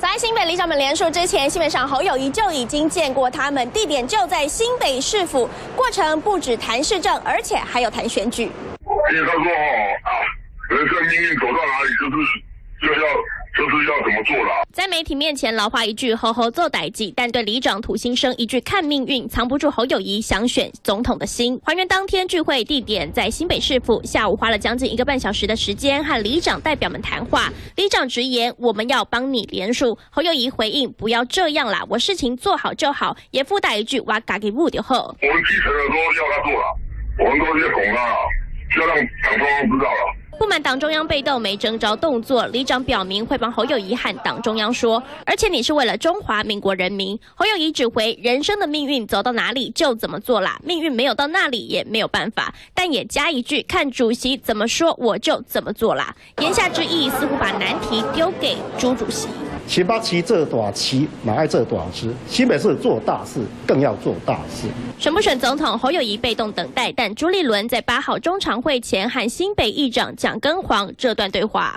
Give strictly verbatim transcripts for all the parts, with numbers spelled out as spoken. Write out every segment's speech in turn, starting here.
在新北里长们联署之前，新北市长侯友宜就已经见过他们，地点就在新北市府。过程不止谈市政，而且还有谈选举。 因为他说哦啊，人生命运走到哪里，就是就要就是要怎么做啦。 在媒体面前，老话一句吼吼做代际，但对里长涂新生一句看命运，藏不住侯友宜想选总统的心。还原当天聚会地点在新北市府，下午花了将近一个半小时的时间和里长代表们谈话。里长直言我们要帮你联署，侯友宜回应不要这样啦，我事情做好就好，也附带一句我家己务就好。 我们基层的说要他做了，我们都是拱他了，要让党中央知道了。 不满党中央被斗没征召动作，里长表明会帮侯友宜和党中央说，而且你是为了中华民国人民。侯友宜指挥人生的命运走到哪里就怎么做啦，命运没有到那里也没有办法，但也加一句看主席怎么说我就怎么做啦。言下之意似乎把难题丢给朱主席。 七八七这短期，哪爱这短期？新北市做大事，更要做大事。 选不选总统，侯友宜被动等待，但朱立伦在八号中常会前和新北议长蒋根煌这段对话。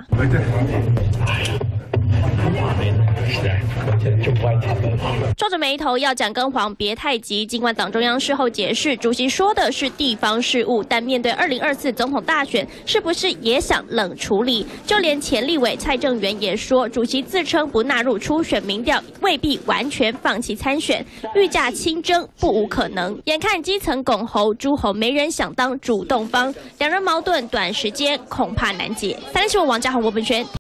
皱着眉头要蒋根煌别太急，尽管党中央事后解释，主席说的是地方事务，但面对二零二四总统大选，是不是也想冷处理？就连前立委蔡正元也说，主席自称不纳入初选民调，未必完全放弃参选，御驾亲征不无可能。眼看基层拱侯诸侯没人想当主动方，两人矛盾短时间恐怕难解。三立新闻王家宏、罗本轩。